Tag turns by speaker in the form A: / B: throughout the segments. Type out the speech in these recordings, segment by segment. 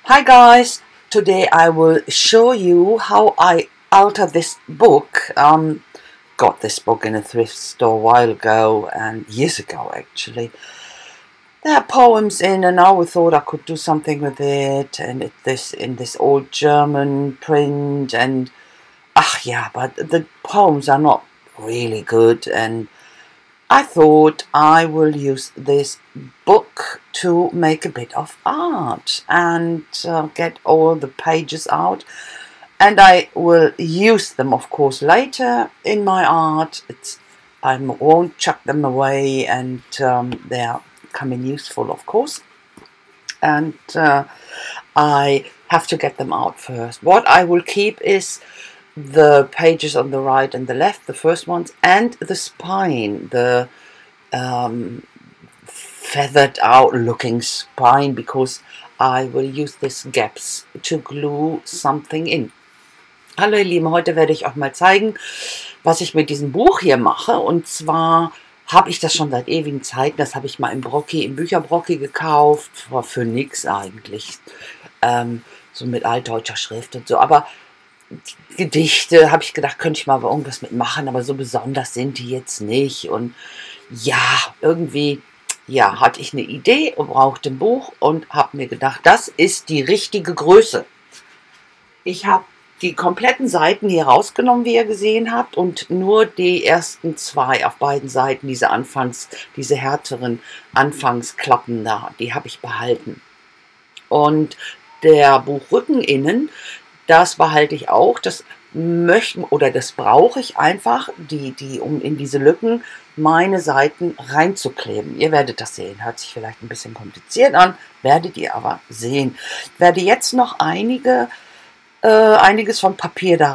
A: Hi guys, today I will show you how I alter this book. Got this book in a thrift store a while ago, and years ago actually. There are poems in, and I always thought I could do something with it, and in this old German print, and yeah, but the poems are not really good, and I thought I will use this book to make a bit of art and get all the pages out, and I will use them of course later in my art. I won't chuck them away, and they are coming useful of course, and I have to get them out first. What I will keep is the pages on the right and the left, the first ones, and the spine, the feathered out looking spine, because I will use these gaps to glue something in. Hallo ihr Lieben, heute werde ich auch mal zeigen, was ich mit diesem Buch hier mache. Und zwar habe ich das schon seit ewigen Zeiten, das habe ich mal im Bücherbrocki gekauft, war für nix eigentlich, so mit altdeutscher Schrift und so, aber Gedichte, habe ich gedacht, könnte ich mal irgendwas mitmachen, aber so besonders sind die jetzt nicht. Und ja, irgendwie, ja, hatte ich eine Idee und brauchte ein Buch und habe mir gedacht, das ist die richtige Größe. Ich habe die kompletten Seiten hier rausgenommen, wie ihr gesehen habt, und nur die ersten zwei auf beiden Seiten, diese härteren Anfangsklappen da, die habe ich behalten. Und der Buchrücken innen, das behalte ich auch, das brauche ich einfach, um in diese Lücken meine Seiten reinzukleben. Ihr werdet das sehen, hört sich vielleicht ein bisschen kompliziert an, werdet ihr aber sehen. Ich werde jetzt noch einiges von Papier da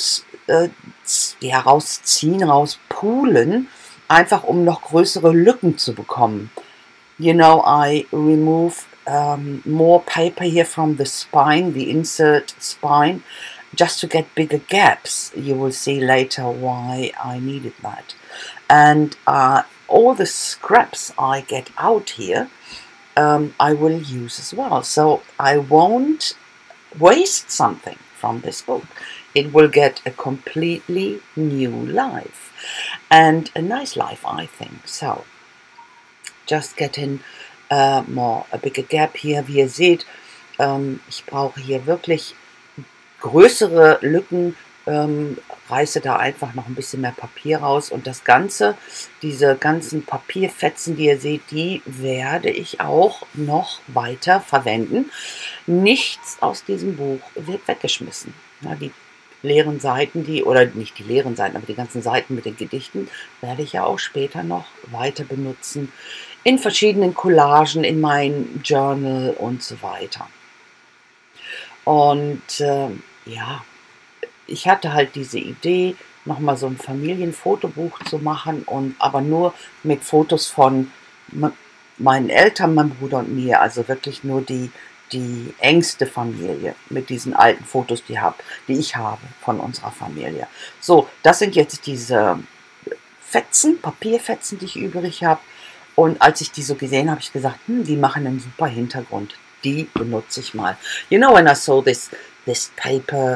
A: rauspulen, einfach um noch größere Lücken zu bekommen. You know, I remove more paper here from the spine, the insert spine, just to get bigger gaps. You will see later why I needed that. And all the scraps I get out here, I will use as well. So I won't waste something from this book. It will get a completely new life, and a nice life, I think. So just getting a bigger gap hier. Wie ihr seht, ich brauche hier wirklich größere Lücken, reiße da einfach noch ein bisschen mehr Papier raus, und das Ganze, diese ganzen Papierfetzen, die ihr seht, die werde ich auch noch weiter verwenden. Nichts aus diesem Buch wird weggeschmissen. Ja, die leeren Seiten, oder nicht die leeren Seiten, aber die ganzen Seiten mit den Gedichten werde ich ja auch später noch weiter benutzen, in verschiedenen Collagen, in mein Journal und so weiter. Und ja, ich hatte halt diese Idee, nochmal so ein Familienfotobuch zu machen, aber nur mit Fotos von meinen Eltern, meinem Bruder und mir, also wirklich nur die engste Familie, mit diesen alten Fotos, die ich habe von unserer Familie. So, das sind jetzt diese Papierfetzen, die ich übrig habe. Und als ich die so gesehen habe, habe ich gesagt, die machen einen super Hintergrund. Die benutze ich mal. You know, when I saw this paper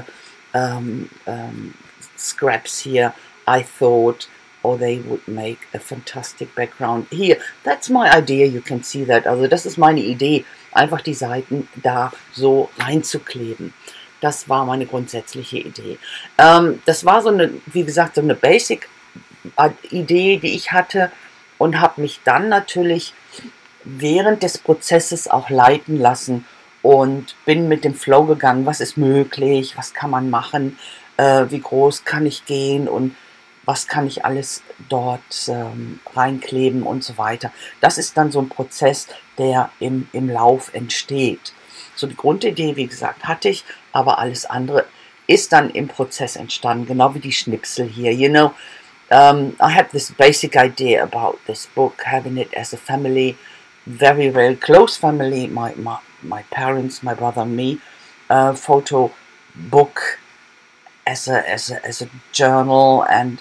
A: scraps here, I thought, oh, they would make a fantastic background. Here, that's my idea, you can see that. Also das ist meine Idee, einfach die Seiten da so reinzukleben. Das war meine grundsätzliche Idee. Das war so eine, wie gesagt, so eine Basic-Idee, die ich hatte, und habe mich dann natürlich während des Prozesses auch leiten lassen und bin mit dem Flow gegangen. Was ist möglich? Was kann man machen? Wie groß kann ich gehen? Und was kann ich alles dort reinkleben und so weiter. Das ist dann so ein Prozess, der im Lauf entsteht. So die Grundidee, wie gesagt, hatte ich, aber alles andere ist dann im Prozess entstanden, genau wie die Schnipsel hier. You know, I had this basic idea about this book, having it as a family, very, very close family, my parents, my brother and me, photo book as a journal, and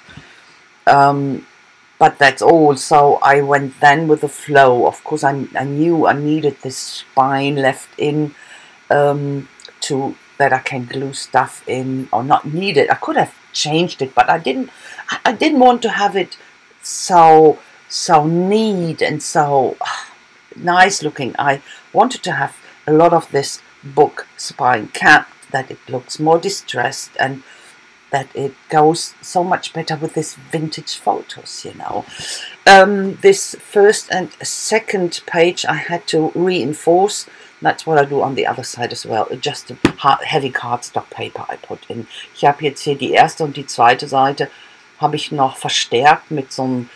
A: but that's all. So I went then with the flow. Of course, I knew I needed this spine left in, to that I can glue stuff in, or not need it. I could have changed it, but I didn't want to have it so neat and so nice looking. I wanted to have a lot of this book spine capped, that it looks more distressed and that it goes so much better with this vintage photos, you know. This first and second page I had to reinforce. That's what I do on the other side as well. Just a heavy cardstock paper I put in. Ich habe jetzt hier die erste und die zweite Seite habe ich noch verstärkt mit so einem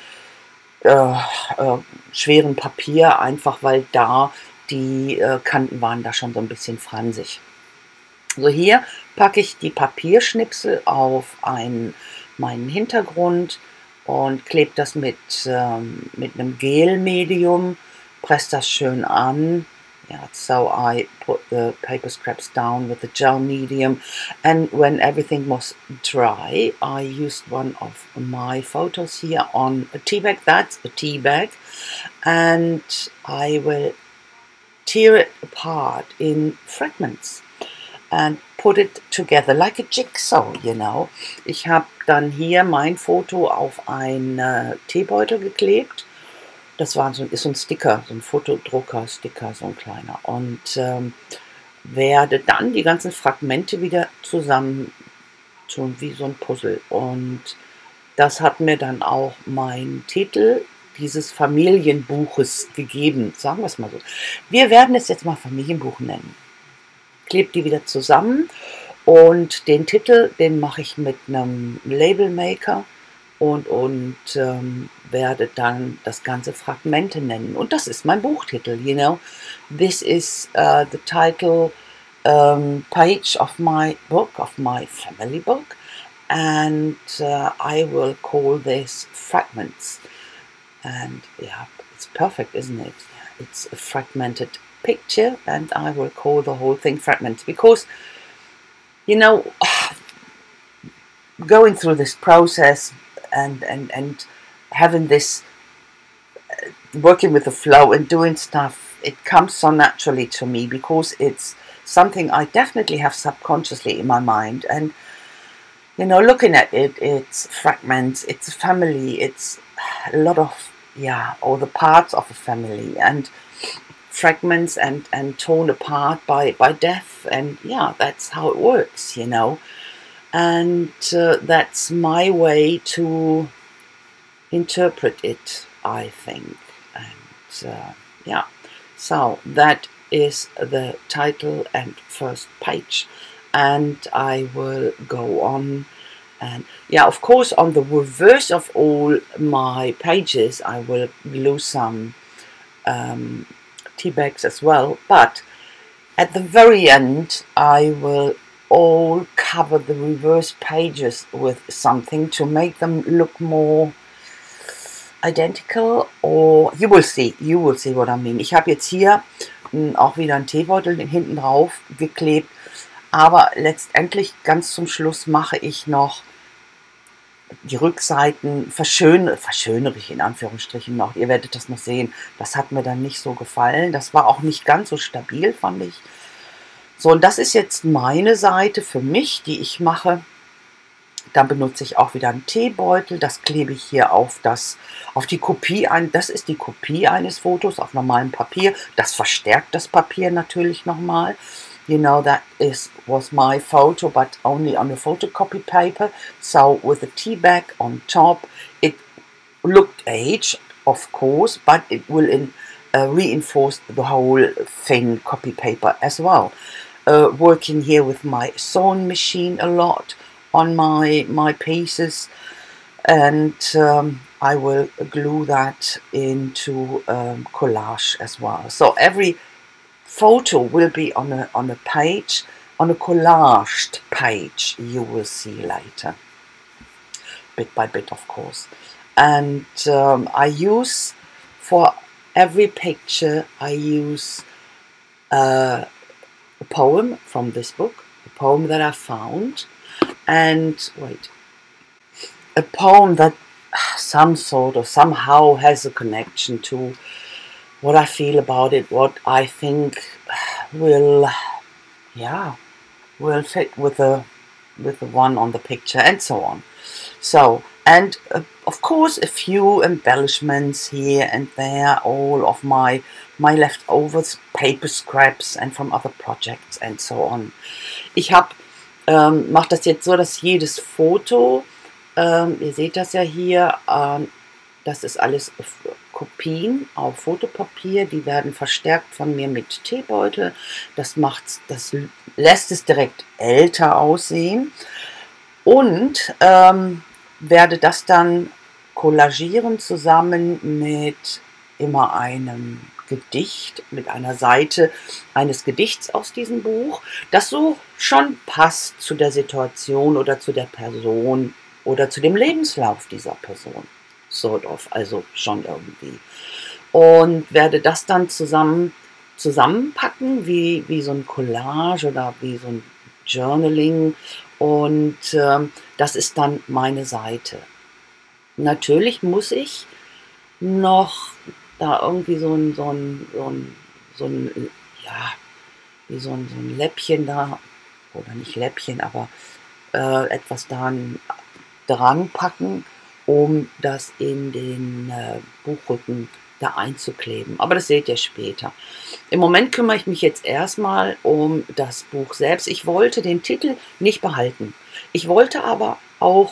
A: schweren Papier, einfach weil da die Kanten waren da schon so ein bisschen fransig. So, hier packe ich die Papierschnipsel auf meinen Hintergrund und klebe das mit einem Gelmedium, presse das schön an. Yeah, so I put the paper scraps down with the gel medium, and when everything was dry, I used one of my photos here on a tea bag. That's a tea bag, and I will tear it apart in fragments and put it together like a jigsaw, you know. Ich habe dann hier mein Foto auf einen Teebeutel geklebt. Das ist so ein Sticker, so ein Fotodrucker-Sticker, so ein kleiner. Und werde dann die ganzen Fragmente wieder zusammen tun, wie so ein Puzzle. Und das hat mir dann auch mein Titel dieses Familienbuches gegeben, sagen wir es mal so. Wir werden es jetzt mal Familienbuch nennen. Klebe die wieder zusammen und den Titel, den mache ich mit einem Labelmaker und werde dann das ganze Fragmente nennen. Und das ist mein Buchtitel, you know. This is the title page of my book, of my family book. And I will call this Fragments. And yeah, it's perfect, isn't it? It's a fragmented picture, and I will call the whole thing Fragments, because, you know, going through this process and having this working with the flow and doing stuff, it comes so naturally to me, because it's something I definitely have subconsciously in my mind. And, you know, looking at it, it's fragments, it's a family, it's a lot of, yeah, all the parts of a family, and fragments and torn apart by death. And yeah, that's how it works, you know. And that's my way to interpret it, I think. And yeah, so that is the title and first page, and I will go on. And yeah, of course, on the reverse of all my pages I will glue some tea bags as well, but at the very end I will all cover the reverse pages with something to make them look more identical, or you will see what I mean. Ich habe jetzt hier auch wieder einen Teebeutel hinten drauf geklebt, aber letztendlich ganz zum Schluss mache ich noch die Rückseiten, verschönere ich in Anführungsstrichen noch. Ihr werdet das noch sehen. Das hat mir dann nicht so gefallen. Das war auch nicht ganz so stabil, fand ich. So, und das ist jetzt meine Seite für mich, die ich mache. Dann benutze ich auch wieder einen Teebeutel. Das klebe ich hier auf die Kopie ein. Das ist die Kopie eines Fotos auf normalem Papier. Das verstärkt das Papier natürlich nochmal. You know, that was my photo, but only on a photocopy paper. So with a tea bag on top, it looked aged, of course, but it will reinforce the whole thin copy paper as well. Working here with my sewing machine a lot on my pieces, and I will glue that into collage as well. So every photo will be on a page, on a collaged page, you will see later, bit by bit, of course. And I use, for every picture, I use a poem from this book, a poem that I found, and a poem that somehow has a connection to what I feel about it, what I think will yeah, will fit with the one on the picture, and so on. So, and of course a few embellishments here and there, all of my leftovers, paper scraps and from other projects and so on. Ich mache das jetzt so, dass jedes Foto, ihr seht das ja hier, das ist alles Kopien auf Fotopapier, die werden verstärkt von mir mit Teebeutel. Das lässt es direkt älter aussehen. Und werde das dann collagieren zusammen mit immer einem Gedicht, mit einer Seite eines Gedichts aus diesem Buch, das so schon passt zu der Situation oder zu der Person oder zu dem Lebenslauf dieser Person. Sort of, also schon irgendwie. Und werde das dann zusammenpacken, wie so ein Collage oder wie so ein Journaling. Und das ist dann meine Seite. Natürlich muss ich noch da irgendwie so ein Läppchen da, oder nicht Läppchen, aber etwas da dran packen, um das in den Buchrücken da einzukleben. Aber das seht ihr später. Im Moment kümmere ich mich jetzt erstmal um das Buch selbst. Ich wollte den Titel nicht behalten. Ich wollte aber auch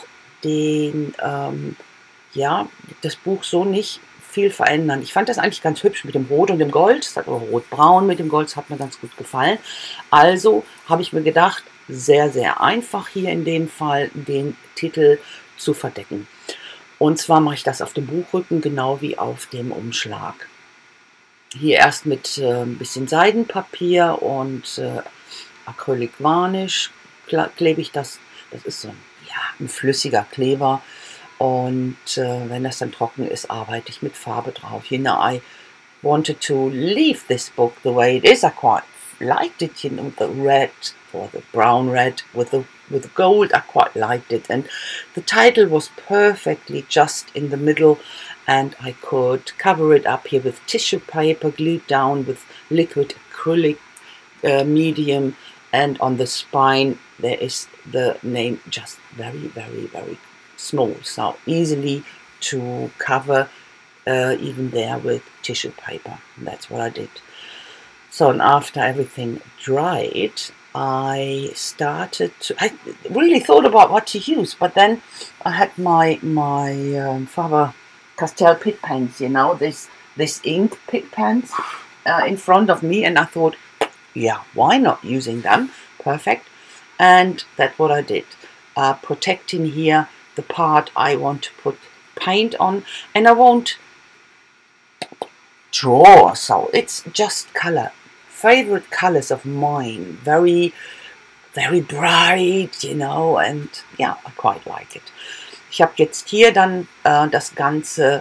A: das Buch so nicht viel verändern. Ich fand das eigentlich ganz hübsch mit dem Rot und dem Gold. Es hat aber Rot-Braun mit dem Gold, das hat mir ganz gut gefallen. Also habe ich mir gedacht, sehr, sehr einfach hier in dem Fall den Titel zu verdecken. Und zwar mache ich das auf dem Buchrücken genau wie auf dem Umschlag. Hier erst mit ein bisschen Seidenpapier und Acrylic-Varnish klebe ich das. Das ist so ein flüssiger Kleber. Und wenn das dann trocken ist, arbeite ich mit Farbe drauf. You know, I wanted to leave this book the way it is. I quite liked it, you know, the red or the brown red with the gold. I quite liked it, and the title was perfectly just in the middle, and I could cover it up here with tissue paper glued down with liquid acrylic medium, and on the spine there is the name just very, very, very small, so easily to cover even there with tissue paper. And that's what I did. So, and after everything dried, I really thought about what to use, but then I had my Faber-Castell Pitt pens, you know, this ink Pitt pens in front of me, and I thought, yeah, why not using them? Perfect. And that's what I did. Protecting here the part I want to put paint on, and I won't draw, so it's just color. Favorite colors of mine, very, very bright, you know, and yeah, I quite like it. Ich habe jetzt hier dann das Ganze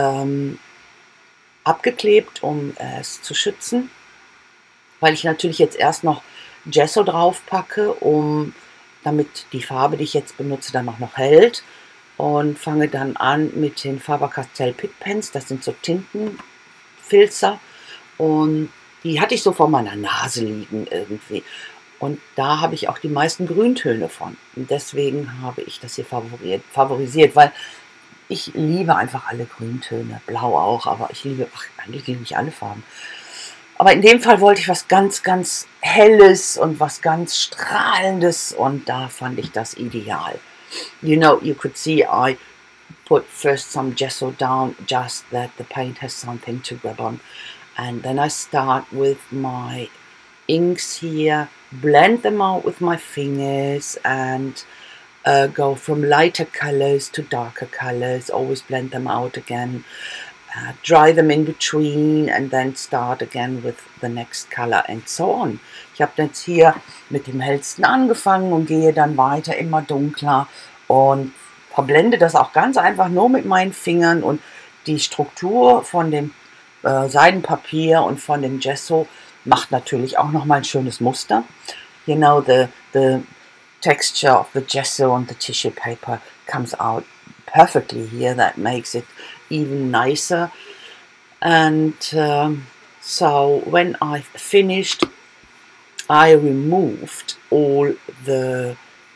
A: abgeklebt, um es zu schützen, weil ich natürlich jetzt erst noch Gesso drauf packe, damit die Farbe, die ich jetzt benutze, dann auch noch hält, und fange dann an mit den Faber-Castell Pitt Pens. Das sind so Tintenfilzer, und die hatte ich so vor meiner Nase liegen irgendwie. Und da habe ich auch die meisten Grüntöne von. Und deswegen habe ich das hier favorisiert, weil ich liebe einfach alle Grüntöne. Blau auch, aber eigentlich liebe ich alle Farben. Aber in dem Fall wollte ich was ganz, ganz Helles und was ganz Strahlendes, und da fand ich das ideal. You know, you could see I put first some gesso down, just that the paint has something to grab on. And then I start with my inks here, blend them out with my fingers, and go from lighter colors to darker colors, always blend them out again. Dry them in between and then start again with the next color and so on. Ich habe jetzt hier mit dem hellsten angefangen und gehe dann weiter immer dunkler und verblende das auch ganz einfach nur mit meinen Fingern, und die Struktur von dem Seidenpapier und von dem Gesso macht natürlich auch nochmal ein schönes Muster. You know, the texture of the gesso on the tissue paper comes out perfectly here. That makes it even nicer. And so when I've finished, I removed all the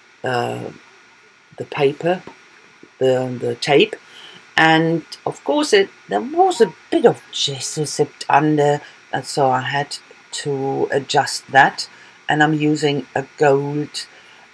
A: paper, the tape, and of course there was a bit of gesso zipped under, and so I had to adjust that. And I'm using a gold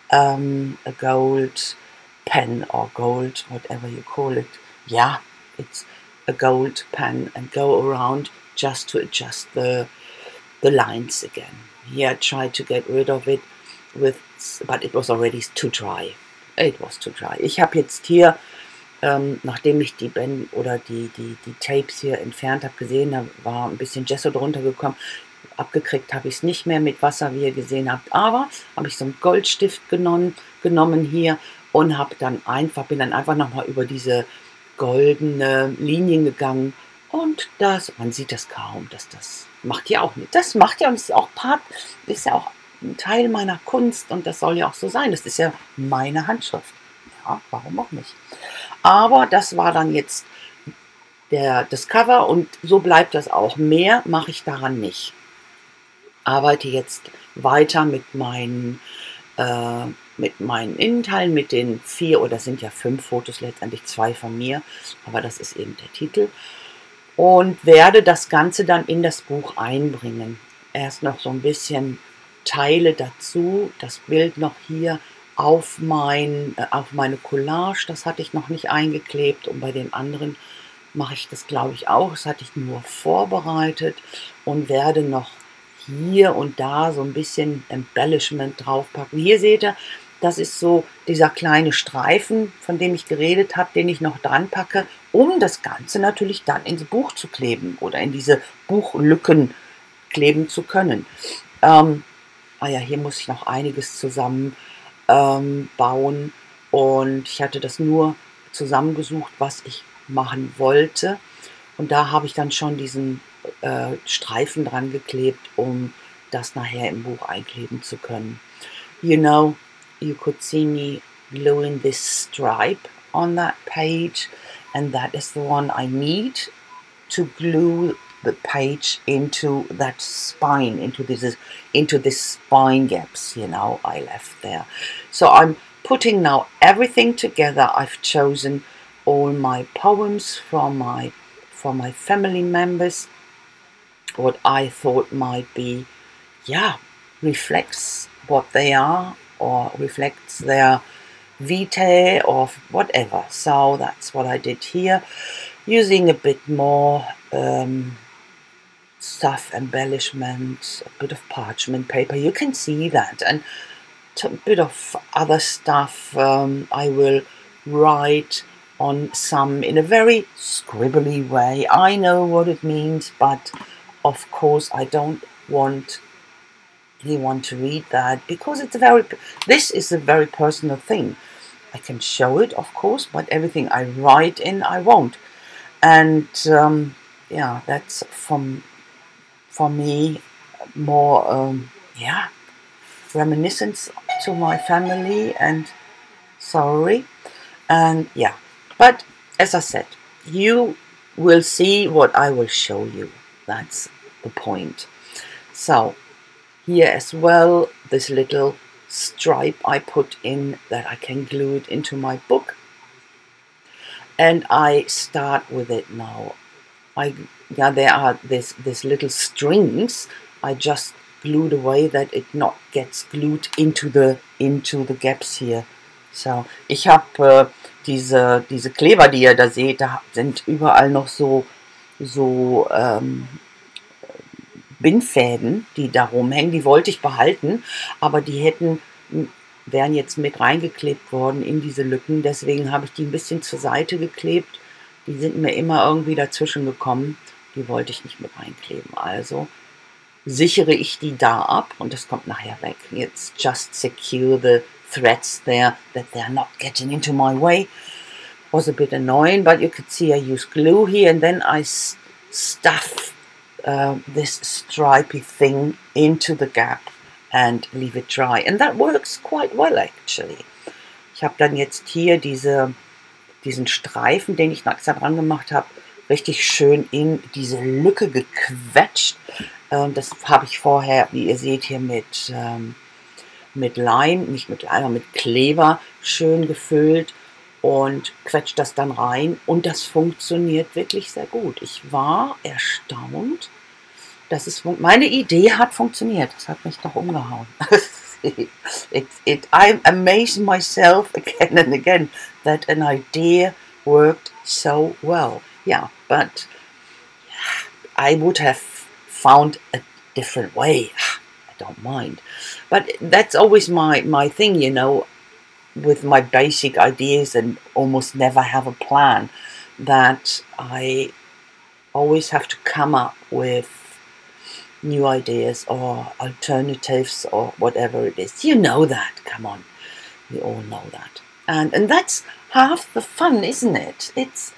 A: pen, or gold, whatever you call it. Yeah, it's a gold pen, and go around just to adjust the lines again. Here I tried to get rid of it but it was already too dry. It was too dry. Ich habe jetzt hier, nachdem ich die Tapes hier entfernt habe, gesehen, da war ein bisschen Gesso drunter gekommen. Abgekriegt habe ich es nicht mehr mit Wasser, wie ihr gesehen habt, aber habe ich so einen Goldstift genommen hier und bin dann einfach nochmal über diese goldene Linien gegangen, und man sieht das kaum, das macht ja auch nicht. Das macht ja, und ist auch ein Teil meiner Kunst, und das soll ja auch so sein. Das ist ja meine Handschrift. Ja, warum auch nicht? Aber das war dann jetzt das Cover, und so bleibt das auch. Mehr mache ich daran nicht. Arbeite jetzt weiter mit meinen Innenteilen, mit den 4, oder sind ja 5 Fotos, letztendlich 2 von mir, aber das ist eben der Titel, und werde das Ganze dann in das Buch einbringen. Erst noch so ein bisschen Teile dazu, das Bild noch hier auf meine Collage, das hatte ich noch nicht eingeklebt, und bei den anderen mache ich das, glaube ich, auch. Das hatte ich nur vorbereitet, und werde noch hier und da so ein bisschen Embellishment draufpacken. Hier seht ihr, das ist so dieser kleine Streifen, von dem ich geredet habe, den ich noch dran packe, um das Ganze natürlich dann ins Buch zu kleben oder in diese Buchlücken kleben zu können. Ja, hier muss ich noch einiges zusammen bauen, und ich hatte das nur zusammengesucht, was ich machen wollte, und da habe ich dann schon diesen Streifen dran geklebt, um das nachher im Buch einkleben zu können. You know, you could see me gluing this stripe on that page, and that is the one I need to glue the page into that spine, into this spine gaps, you know, I left there. So I'm putting now everything together. I've chosen all my poems from my family members, what I thought might be, yeah, reflects what they are, or reflects their vitae, or whatever. So that's what I did here, using a bit more stuff, embellishment, a bit of parchment paper. You can see that, and a bit of other stuff. I will write on some in a very scribbly way. I know what it means, but of course I don't want anyone to read that, because this is a very personal thing. I can show it, of course, but everything I write in, I won't. And yeah, that's for me more yeah, reminiscence to my family, and sorry, and yeah. But as I said, you will see what I will show you. That's the point. So here as well, this little stripe I put in, that I can glue it into my book, and I start with it now. There are this little strings. I just glued away that it not gets glued into the gaps here. So, ich habe diese Kleber, die ihr da seht, da sind überall noch so Bindfäden, die da rumhängen. Die wollte ich behalten, aber die wären jetzt mit reingeklebt worden in diese Lücken. Deswegen habe ich die ein bisschen zur Seite geklebt. Die sind mir immer irgendwie dazwischen gekommen. Die wollte ich nicht mit reinkleben. Also sichere ich die da ab, und das kommt nachher weg. Jetzt just secure the threads there, that they're not getting into my way. Was a bit annoying, but you could see I use glue here, and then I stuff this stripy thing into the gap and leave it dry, and that works quite well actually. Ich habe dann jetzt hier diesen Streifen, den ich noch extra dran gemacht habe, richtig schön in diese Lücke gequetscht, Das habe ich vorher, wie ihr seht, hier mit Leim, nicht mit Leim, mit Kleber schön gefüllt und quetscht das dann rein. Und das funktioniert wirklich sehr gut. Ich war erstaunt, dass es meine Idee hat funktioniert. Das hat mich doch umgehauen. I'm amazing myself again and again that an idea worked so well. Yeah, but I would have found a different way. I don't mind. But that's always my thing, you know, with my basic ideas and almost never have a plan, that I always have to come up with new ideas or alternatives or whatever it is. You know that, come on. We all know that. And that's half the fun, isn't it? It's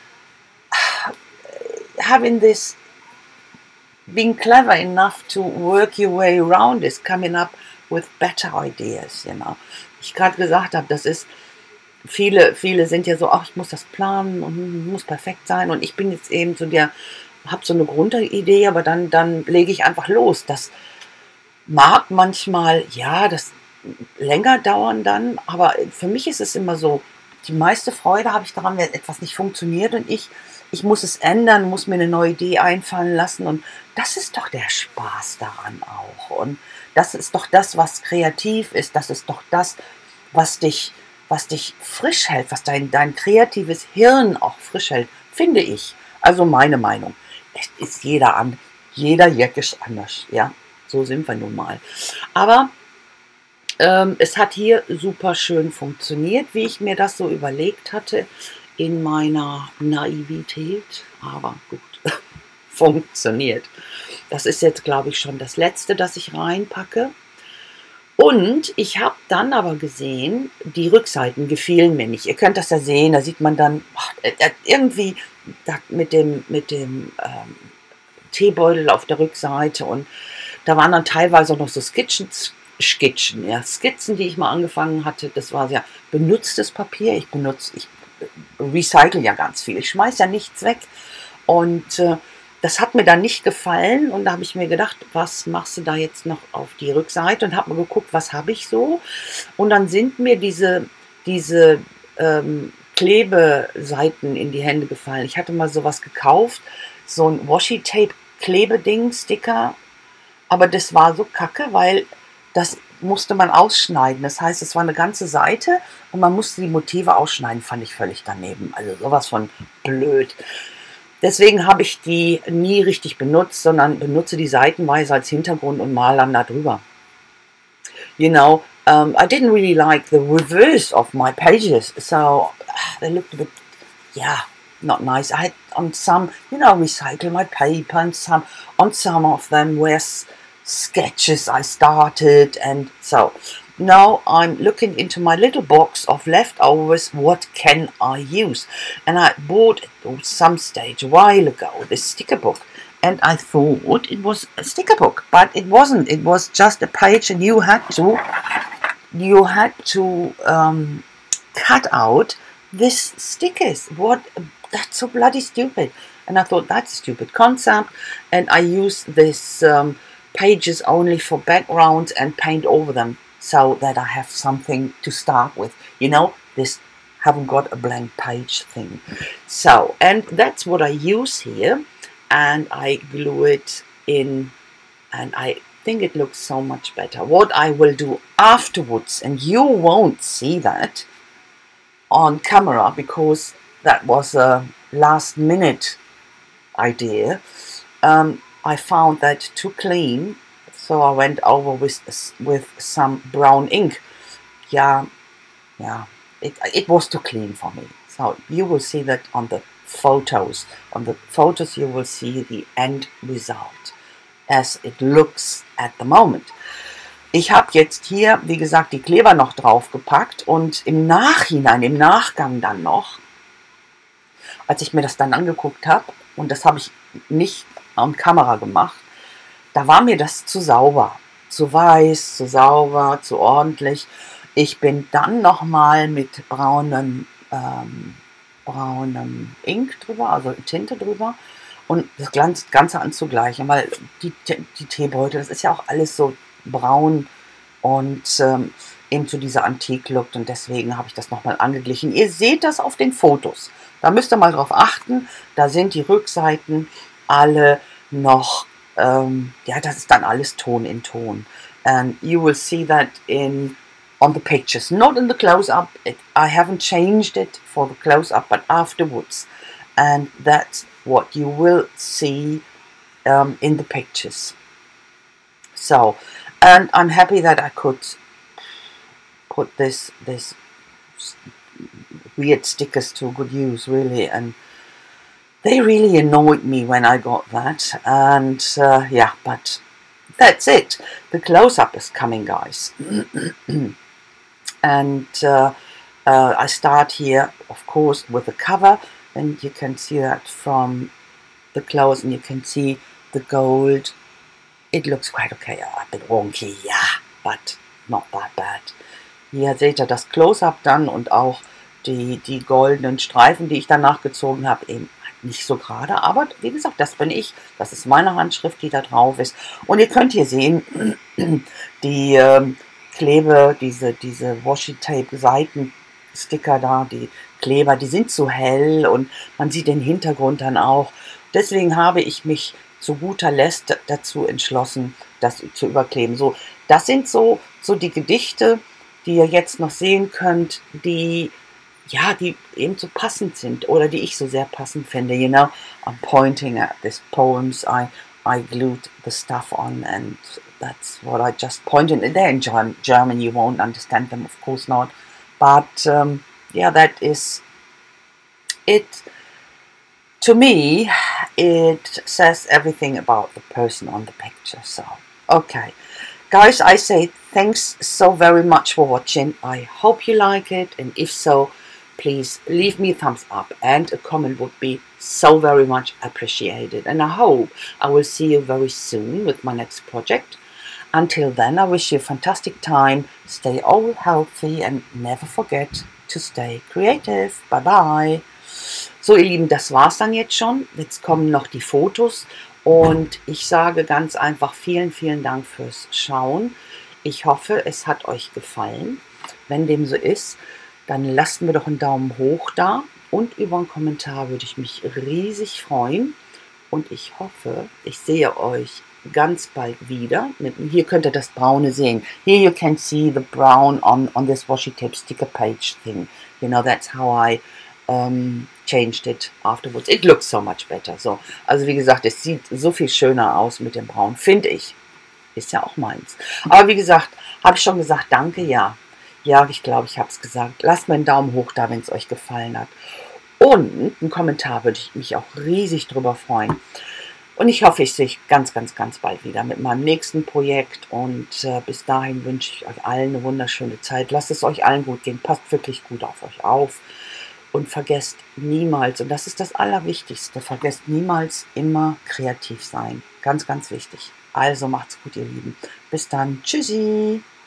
A: having this, being clever enough to work your way around this, coming up with better ideas, you know. Ich gerade gesagt habe, das ist, viele sind ja so, ach, ich muss das planen und muss perfekt sein, und ich bin jetzt eben so der, habe so eine Grundidee, aber dann lege ich einfach los. Das mag manchmal, ja, das länger dauern dann, aber für mich ist es immer so, die meiste Freude habe ich daran, wenn etwas nicht funktioniert und ich muss es ändern, muss mir eine neue Idee einfallen lassen, und das ist doch der Spaß daran auch, und das ist doch das, was kreativ ist, das ist doch das, was dich frisch hält, was dein kreatives Hirn auch frisch hält, finde ich. Also meine Meinung. Es ist jeder jäckisch anders, ja, so sind wir nun mal. Aber es hat hier super schön funktioniert, wie ich mir das so überlegt hatte, in meiner Naivität, aber gut, funktioniert. Das ist jetzt, glaube ich, schon das Letzte, das ich reinpacke. Und ich habe dann aber gesehen, die Rückseiten gefielen mir nicht. Ihr könnt das ja sehen, da sieht man dann irgendwie mit dem Teebeutel auf der Rückseite, und da waren dann teilweise auch noch so Skizzen, die ich mal angefangen hatte. Das war ja benutztes Papier. Ich recycle ja ganz viel. Ich schmeiße ja nichts weg. Und das hat mir dann nicht gefallen. Und da habe ich mir gedacht, was machst du da jetzt noch auf die Rückseite? Und habe mal geguckt, was habe ich so? Und dann sind mir diese Klebeseiten in die Hände gefallen. Ich hatte mal sowas gekauft, so ein Washi-Tape-Klebeding, Sticker. Aber das war so kacke, weil das musste man ausschneiden. Das heißt, es war eine ganze Seite und man musste die Motive ausschneiden. Fand ich völlig daneben. Also sowas von blöd. Deswegen habe ich die nie richtig benutzt, sondern benutze die seitenweise als Hintergrund und male dann da drüber. You know, I didn't really like the reverse of my pages, so they looked a bit, yeah, not nice. I had on some, you know, recycle my paper, and on some of them were sketches I started, and so now I'm looking into my little box of leftovers. What can I use? And I bought at some stage a while ago this sticker book, and I thought it was a sticker book, but it wasn't. It was just a page, and you had to cut out these stickers. What? That's so bloody stupid. And I thought, that's a stupid concept, and I use this pages only for backgrounds and paint over them so that I have something to start with. You know, this haven't got a blank page thing. So, and that's what I use here, and I glue it in, and I think it looks so much better. What I will do afterwards, and you won't see that on camera because that was a last minute idea. I found that too clean, so I went over with some brown ink. Yeah, it was too clean for me. So you will see that on the photos. On the photos you will see the end result as it looks at the moment. Ich habe jetzt hier, wie gesagt, die Kleber noch draufgepackt, und im Nachgang dann noch, als ich mir das dann angeguckt habe, und das habe ich nicht an Kamera gemacht, da war mir das zu sauber, zu weiß, zu sauber, zu ordentlich. Ich bin dann nochmal mit braunem Ink drüber, also Tinte drüber, und das Ganze anzugleichen, weil die Teebeutel, das ist ja auch alles so braun und eben zu dieser Antik-Look, und deswegen habe ich das nochmal angeglichen. Ihr seht das auf den Fotos. Da müsst ihr mal drauf achten. Da sind die Rückseiten alle noch, ja, das ist dann alles Ton in Ton. And you will see that on the pictures, not in the close-up. I haven't changed it for the close-up, but afterwards. And that's what you will see in the pictures. So, and I'm happy that I could put this weird stickers to good use, really, and they really annoyed me when I got that. And yeah, but that's it. The close-up is coming, guys. And I start here, of course, with the cover, and you can see that from the close, and you can see the gold. It looks quite okay, a bit wonky, yeah, but not that bad. Hier seht ihr das Close-Up dann und auch die goldenen Streifen, die ich danach gezogen habe, eben nicht so gerade, aber wie gesagt, das bin ich, das ist meine Handschrift, die da drauf ist. Und ihr könnt hier sehen, die Klebe, diese Washi-Tape-Seitensticker da, die Kleber, die sind zu hell und man sieht den Hintergrund dann auch. Deswegen habe ich mich zu guter Letzt dazu entschlossen, das zu überkleben. So, das sind so die Gedichte, die ihr jetzt noch sehen könnt, die eben so passend sind oder die ich so sehr passend finde. You know, I'm pointing at these poems. I glued the stuff on, and that's what I just pointed. They're in German. You won't understand them, of course not. But yeah, that is it. To me, it says everything about the person on the picture. So, okay. Guys, I say thanks so very much for watching. I hope you like it, and if so, please leave me a thumbs up, and a comment would be so very much appreciated. And I hope I will see you very soon with my next project. Until then, I wish you a fantastic time. Stay all healthy and never forget to stay creative. Bye bye. So, ihr Lieben, das war's dann jetzt schon. Jetzt kommen noch die Fotos. Und ich sage ganz einfach vielen, vielen Dank fürs Schauen. Ich hoffe, es hat euch gefallen. Wenn dem so ist, dann lasst mir doch einen Daumen hoch da. Und über einen Kommentar würde ich mich riesig freuen. Und ich hoffe, ich sehe euch ganz bald wieder. Hier könnt ihr das Braune sehen. Here you can see the brown on this washi tape sticker page thing. You know, that's how I changed it afterwards. It looks so much better. So, also wie gesagt, es sieht so viel schöner aus mit dem Braun, finde ich. Ist ja auch meins. Aber wie gesagt, habe ich schon gesagt, danke, ja. Ja, ich glaube, ich habe es gesagt. Lasst mir einen Daumen hoch da, wenn es euch gefallen hat. Und einen Kommentar würde ich mich auch riesig drüber freuen. Und ich hoffe, ich sehe euch ganz, ganz, ganz bald wieder mit meinem nächsten Projekt. Und bis dahin wünsche ich euch allen eine wunderschöne Zeit. Lasst es euch allen gut gehen. Passt wirklich gut auf euch auf. Und vergesst niemals, und das ist das Allerwichtigste, vergesst niemals immer kreativ sein. Ganz, ganz wichtig. Also macht's gut, ihr Lieben. Bis dann. Tschüssi.